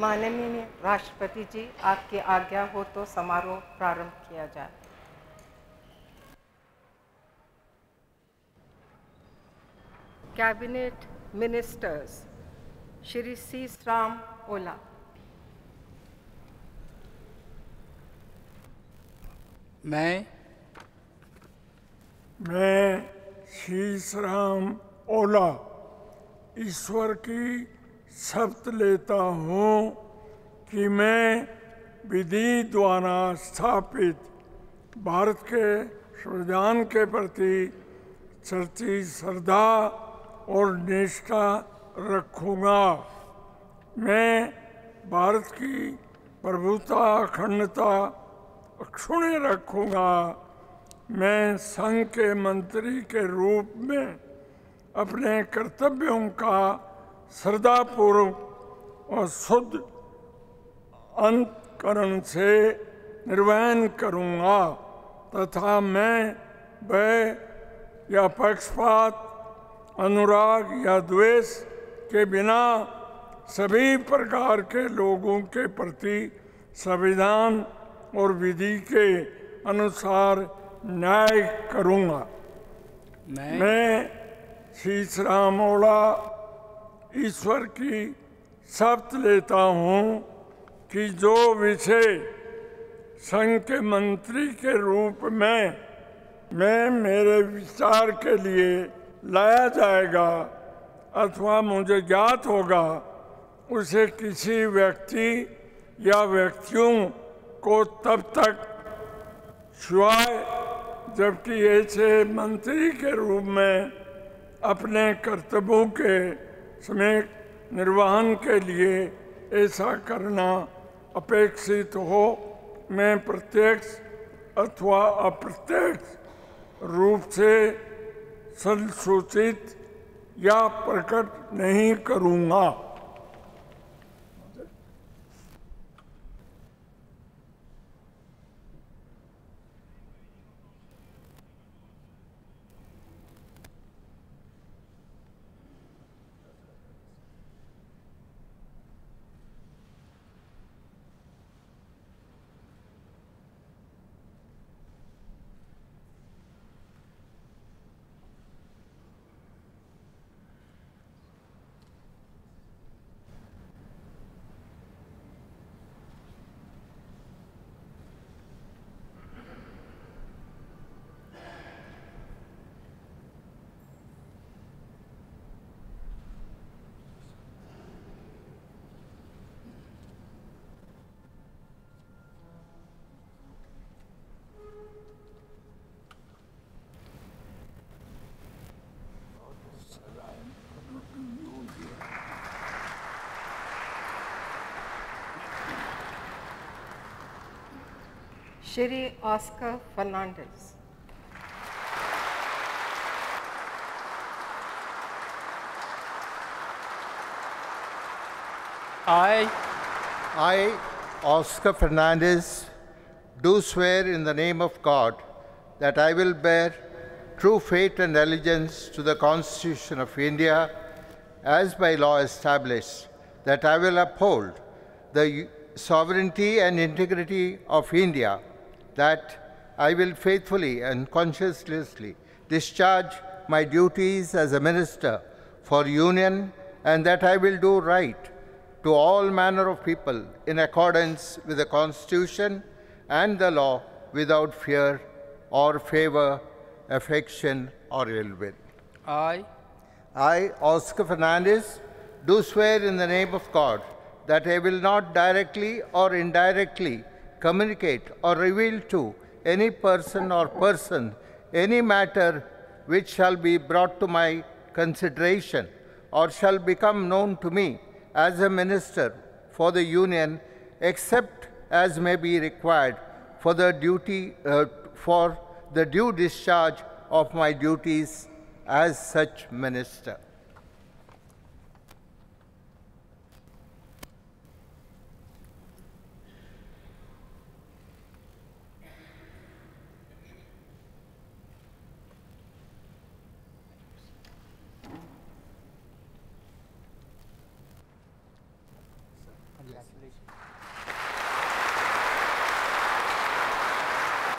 माननीय राष्ट्रपति जी, आपकी आज्ञा हो तो समारोह प्रारंभ किया जाए। Cabinet ministers Shri Sisaram Ola. मैं सीसराम ओला ईश्वर की शपथ लेता हूँ कि मैं विधि द्वारा स्थापित भारत के संविधान के प्रति सच्ची श्रद्धा और निष्ठा रखूँगा। मैं भारत की प्रभुता अखंडता अक्षुण्ण रखूँगा। मैं संघ के मंत्री के रूप में अपने कर्तव्यों का श्रद्धापूर्वक और शुद्ध अंतःकरण से निर्वहन करूँगा तथा मैं भय या पक्षपात, अनुराग या द्वेष के बिना सभी प्रकार के लोगों के प्रति संविधान और विधि के अनुसार न्याय करूँगा। मैं सीसराम ओला ईश्वर की शपथ लेता हूँ कि जो विषय संघ के मंत्री के रूप में मेरे विचार के लिए लाया जाएगा अथवा मुझे ज्ञात होगा, उसे किसी व्यक्ति या व्यक्तियों को तब तक सिवाय जबकि ऐसे मंत्री के रूप में अपने कर्तव्यों के समेत निर्वहन के लिए ऐसा करना अपेक्षित हो, मैं प्रत्यक्ष अथवा अप्रत्यक्ष रूप से संसूचित या प्रकट नहीं करूँगा। Shri Oscar Fernandes. I, Oscar Fernandez, do swear in the name of God that I will bear true faith and allegiance to the Constitution of India as by law established, that I will uphold the sovereignty and integrity of India, that I will faithfully and conscientiously discharge my duties as a minister for union, and that I will do right to all manner of people in accordance with the Constitution and the law without fear or favor, affection or ill will. I, Oscar Fernandez, do swear in the name of God that I will not directly or indirectly communicate or reveal to any person or person any matter which shall be brought to my consideration or shall become known to me as a minister for the Union, except as may be required for the due discharge of my duties as such minister. Congratulations.